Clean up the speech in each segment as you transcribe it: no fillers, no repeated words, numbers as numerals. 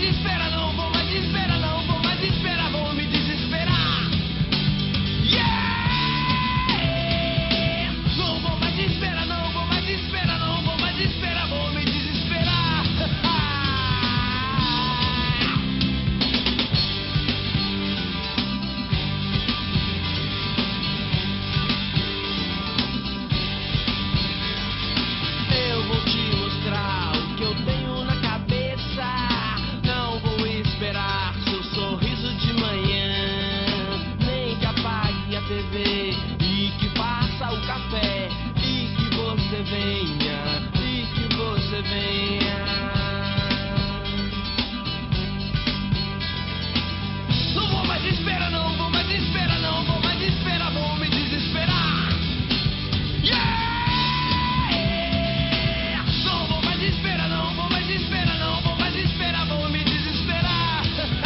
esperar, não vou mais esperar, não vou mais esperar, vou me desesperar. Yeah! Não vou mais esperar, não vou mais esperar, não vou mais esperar, vou me desesperar. Eu vou te mostrar o que eu tenho na cabeça. Não vou esperar seu sorriso de manhã, nem que apague a TV e que faça o café, e que você venha, e que você venha. Não vou mais esperar, não vou mais esperar, não vou mais esperar, vou me desesperar. Yeah! Não vou mais esperar, não vou mais esperar, não vou mais esperar, vou me desesperar.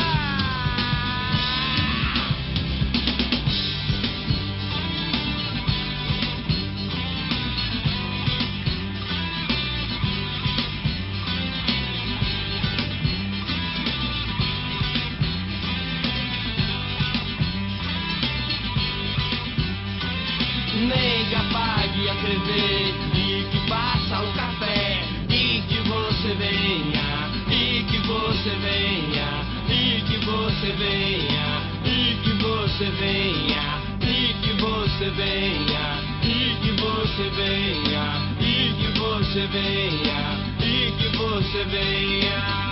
Nem que apague a TV e que faça o café, e que você venha, e que você venha, e que você venha, e que você venha, e que você venha, e que você venha, e que você venha, e que você venha.